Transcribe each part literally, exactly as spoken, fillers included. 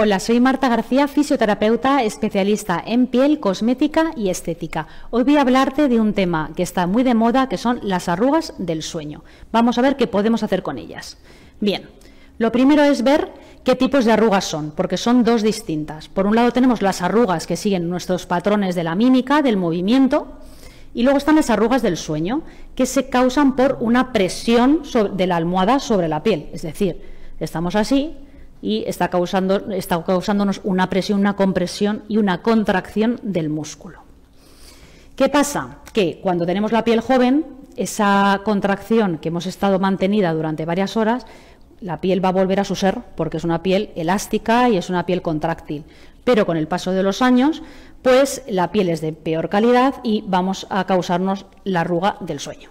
Hola, soy Marta García, fisioterapeuta especialista en piel, cosmética y estética. Hoy voy a hablarte de un tema que está muy de moda, que son las arrugas del sueño. Vamos a ver qué podemos hacer con ellas. Bien, lo primero es ver qué tipos de arrugas son, porque son dos distintas. Por un lado tenemos las arrugas que siguen nuestros patrones de la mímica, del movimiento, y luego están las arrugas del sueño, que se causan por una presión de la almohada sobre la piel. Es decir, estamos así y está, causando, está causándonos una presión, una compresión y una contracción del músculo. ¿Qué pasa? Que cuando tenemos la piel joven, esa contracción que hemos estado mantenida durante varias horas, la piel va a volver a su ser, porque es una piel elástica y es una piel contráctil. Pero con el paso de los años, pues la piel es de peor calidad y vamos a causarnos la arruga del sueño.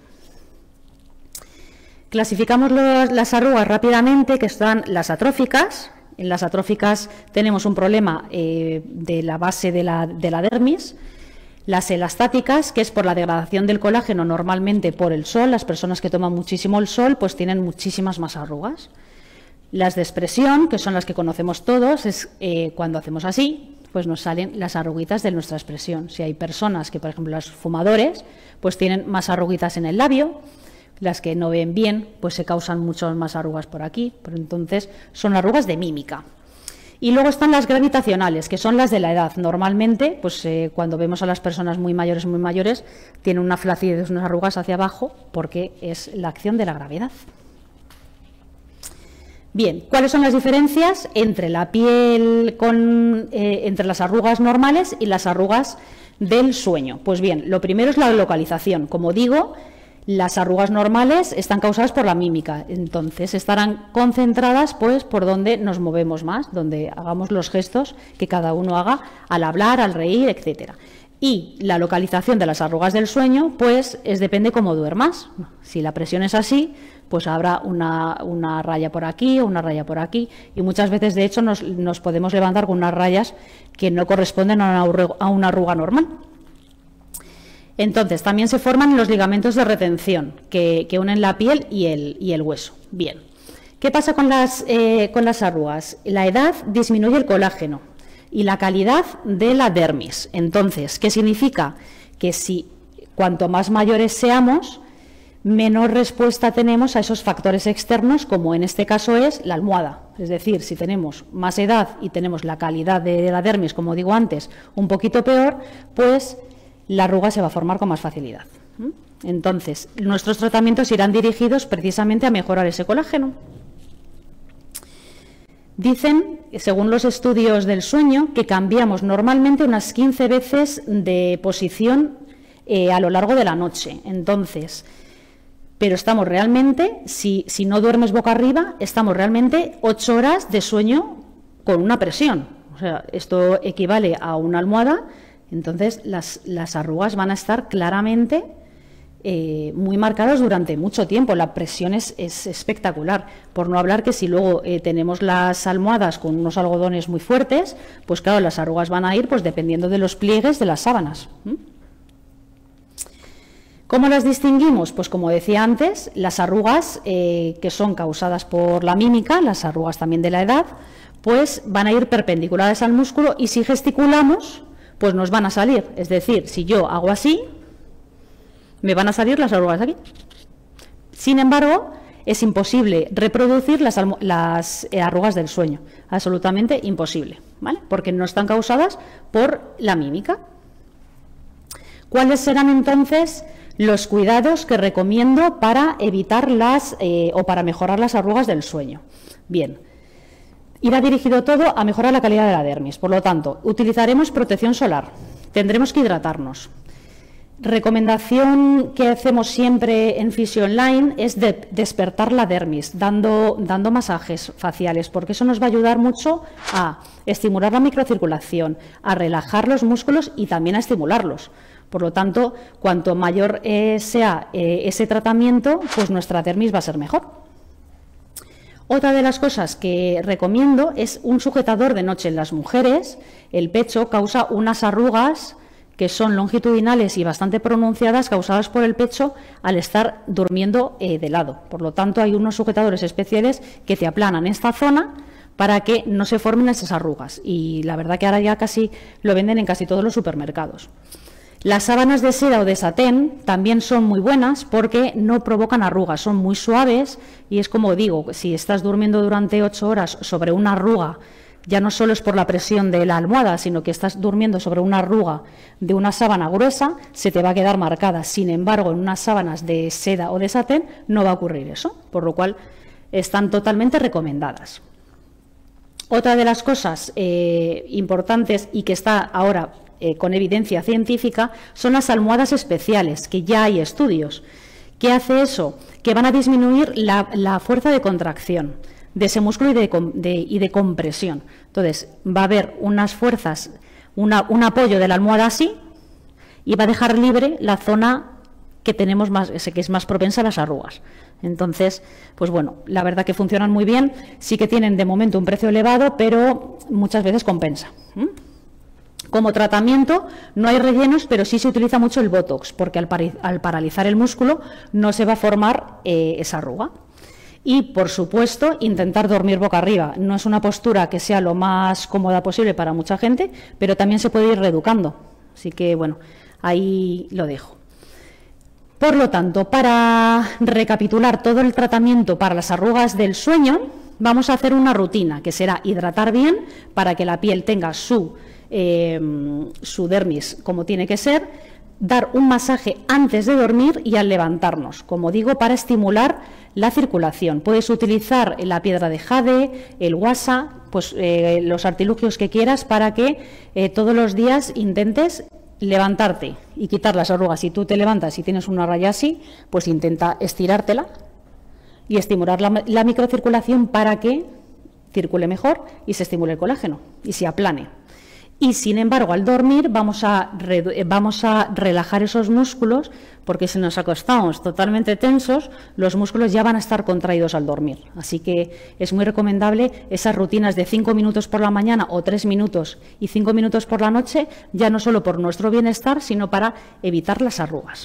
Clasificamos los, las arrugas rápidamente, que están las atróficas. En las atróficas tenemos un problema eh, de la base de la, de la dermis. Las elastáticas, que es por la degradación del colágeno, normalmente por el sol. Las personas que toman muchísimo el sol pues tienen muchísimas más arrugas. Las de expresión, que son las que conocemos todos, es eh, cuando hacemos así, pues nos salen las arruguitas de nuestra expresión. Si hay personas que, por ejemplo, los fumadores, pues tienen más arruguitas en el labio. Las que no ven bien, pues se causan muchas más arrugas por aquí, pero entonces son arrugas de mímica. Y luego están las gravitacionales, que son las de la edad. Normalmente, pues eh, cuando vemos a las personas muy mayores, muy mayores, tienen una flacidez, unas arrugas hacia abajo, porque es la acción de la gravedad. Bien, ¿cuáles son las diferencias entre la piel, con, eh, entre las arrugas normales y las arrugas del sueño? Pues bien, lo primero es la localización. Como digo, las arrugas normales están causadas por la mímica, entonces estarán concentradas pues por donde nos movemos más, donde hagamos los gestos que cada uno haga al hablar, al reír, etcétera. Y la localización de las arrugas del sueño pues es depende cómo duermas. Si la presión es así, pues habrá una, una raya por aquí o una raya por aquí, y muchas veces de hecho nos, nos podemos levantar con unas rayas que no corresponden a una, a una arruga normal. Entonces, también se forman los ligamentos de retención que, que unen la piel y el, y el hueso. Bien, ¿qué pasa con las, eh, con las arrugas? La edad disminuye el colágeno y la calidad de la dermis. Entonces, ¿qué significa? Que si cuanto más mayores seamos, menor respuesta tenemos a esos factores externos, como en este caso es la almohada. Es decir, si tenemos más edad y tenemos la calidad de la dermis, como digo antes, un poquito peor, pues la arruga se va a formar con más facilidad. Entonces, nuestros tratamientos irán dirigidos precisamente a mejorar ese colágeno. Dicen, según los estudios del sueño, que cambiamos normalmente unas quince veces de posición eh, a lo largo de la noche. Entonces, pero estamos realmente, si, si no duermes boca arriba, estamos realmente ocho horas de sueño con una presión. O sea, esto equivale a una almohada. Entonces, las, las arrugas van a estar claramente eh, muy marcadas durante mucho tiempo. La presión es, es espectacular. Por no hablar que si luego eh, tenemos las almohadas con unos algodones muy fuertes, pues claro, las arrugas van a ir pues dependiendo de los pliegues de las sábanas. ¿Mm? ¿Cómo las distinguimos? Pues como decía antes, las arrugas eh, que son causadas por la mímica, las arrugas también de la edad, pues van a ir perpendiculares al músculo, y si gesticulamos, pues nos van a salir. Es decir, si yo hago así, me van a salir las arrugas aquí. Sin embargo, es imposible reproducir las, las arrugas del sueño. Absolutamente imposible, ¿vale? Porque no están causadas por la mímica. ¿Cuáles serán entonces los cuidados que recomiendo para evitar las eh, o para mejorar las arrugas del sueño? Bien. Irá dirigido todo a mejorar la calidad de la dermis. Por lo tanto, utilizaremos protección solar. Tendremos que hidratarnos. Recomendación que hacemos siempre en Fisio Online es de despertar la dermis, dando, dando masajes faciales, porque eso nos va a ayudar mucho a estimular la microcirculación, a relajar los músculos y también a estimularlos. Por lo tanto, cuanto mayor eh, sea eh, ese tratamiento, pues nuestra dermis va a ser mejor. Otra de las cosas que recomiendo es un sujetador de noche en las mujeres. El pecho causa unas arrugas que son longitudinales y bastante pronunciadas, causadas por el pecho al estar durmiendo eh, de lado. Por lo tanto, hay unos sujetadores especiales que te aplanan esta zona para que no se formen esas arrugas. Y la verdad que ahora ya casi lo venden en casi todos los supermercados. Las sábanas de seda o de satén también son muy buenas porque no provocan arrugas, son muy suaves y es como digo, si estás durmiendo durante ocho horas sobre una arruga, ya no solo es por la presión de la almohada, sino que estás durmiendo sobre una arruga de una sábana gruesa, se te va a quedar marcada. Sin embargo, en unas sábanas de seda o de satén no va a ocurrir eso, por lo cual están totalmente recomendadas. Otra de las cosas eh, importantes y que está ahora eh, con evidencia científica son las almohadas especiales, que ya hay estudios. ¿Qué hace eso? Que van a disminuir la, la fuerza de contracción de ese músculo y de, de, y de compresión. Entonces, va a haber unas fuerzas, una, un apoyo de la almohada así y va a dejar libre la zona que tenemos más, que es más propensa a las arrugas. Entonces, pues bueno, la verdad que funcionan muy bien, sí que tienen de momento un precio elevado, pero muchas veces compensa. ¿Mm? Como tratamiento no hay rellenos, pero sí se utiliza mucho el Botox, porque al, al paralizar el músculo no se va a formar eh, esa arruga. Y, por supuesto, intentar dormir boca arriba. No es una postura que sea lo más cómoda posible para mucha gente, pero también se puede ir reeducando. Así que, bueno, ahí lo dejo. Por lo tanto, para recapitular todo el tratamiento para las arrugas del sueño, vamos a hacer una rutina, que será hidratar bien para que la piel tenga su, eh, su dermis como tiene que ser, dar un masaje antes de dormir y al levantarnos, como digo, para estimular la circulación. Puedes utilizar la piedra de jade, el guasa, pues eh, los artilugios que quieras para que eh, todos los días intentes levantarte y quitar las arrugas. Si tú te levantas y tienes una raya así, pues intenta estirártela y estimular la, la microcirculación para que circule mejor y se estimule el colágeno y se aplane. Y, sin embargo, al dormir vamos a, vamos a relajar esos músculos, porque si nos acostamos totalmente tensos, los músculos ya van a estar contraídos al dormir. Así que es muy recomendable esas rutinas de cinco minutos por la mañana o tres minutos y cinco minutos por la noche, ya no solo por nuestro bienestar, sino para evitar las arrugas.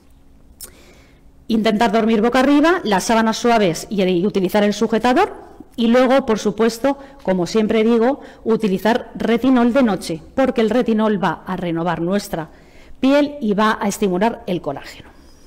Intentar dormir boca arriba, las sábanas suaves y utilizar el sujetador. Y luego, por supuesto, como siempre digo, utilizar retinol de noche, porque el retinol va a renovar nuestra piel y va a estimular el colágeno.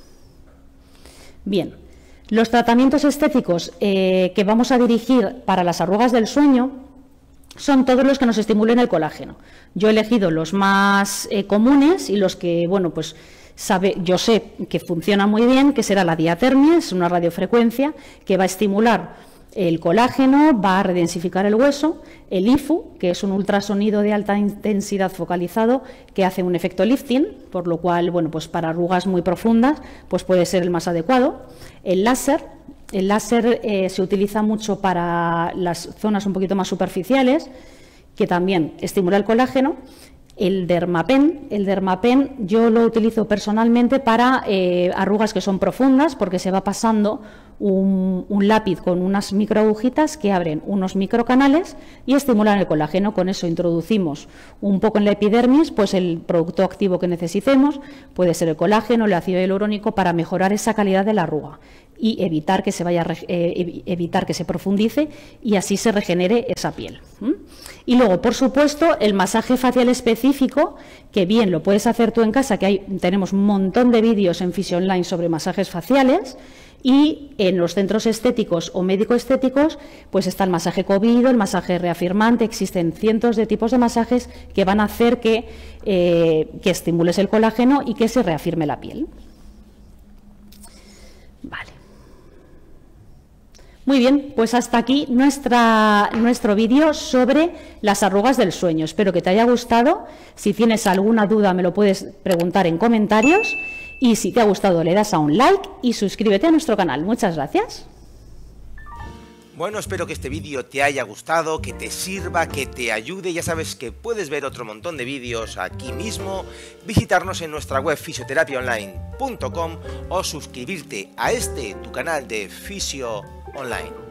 Bien, los tratamientos estéticos eh, que vamos a dirigir para las arrugas del sueño son todos los que nos estimulen el colágeno. Yo he elegido los más eh, comunes y los que, bueno, pues sabe, yo sé que funciona muy bien, que será la diatermia, es una radiofrecuencia que va a estimular el colágeno, va a redensificar el hueso, el I F U, que es un ultrasonido de alta intensidad focalizado que hace un efecto lifting, por lo cual, bueno, pues para arrugas muy profundas, pues puede ser el más adecuado. El láser, el láser eh, se utiliza mucho para las zonas un poquito más superficiales, que también estimula el colágeno. El Dermapen, el Dermapen yo lo utilizo personalmente para eh, arrugas que son profundas, porque se va pasando un, un lápiz con unas microagujitas que abren unos microcanales y estimulan el colágeno. Con eso introducimos un poco en la epidermis pues el producto activo que necesitemos, puede ser el colágeno, el ácido hialurónico, para mejorar esa calidad de la arruga y evitar que se vaya eh, evitar que se profundice y así se regenere esa piel. ¿Mm? Y luego, por supuesto, el masaje facial específico, que bien lo puedes hacer tú en casa, que hay, tenemos un montón de vídeos en Fisio Online sobre masajes faciales, y en los centros estéticos o médico-estéticos pues está el masaje COVID, el masaje reafirmante. Existen cientos de tipos de masajes que van a hacer que, eh, que estimules el colágeno y que se reafirme la piel. Vale. Muy bien, pues hasta aquí nuestra, nuestro vídeo sobre las arrugas del sueño. Espero que te haya gustado. Si tienes alguna duda me lo puedes preguntar en comentarios. Y si te ha gustado le das a un like y suscríbete a nuestro canal. Muchas gracias. Bueno, espero que este vídeo te haya gustado, que te sirva, que te ayude. Ya sabes que puedes ver otro montón de vídeos aquí mismo, visitarnos en nuestra web fisioterapia online punto com o suscribirte a este, tu canal de Fisio Online.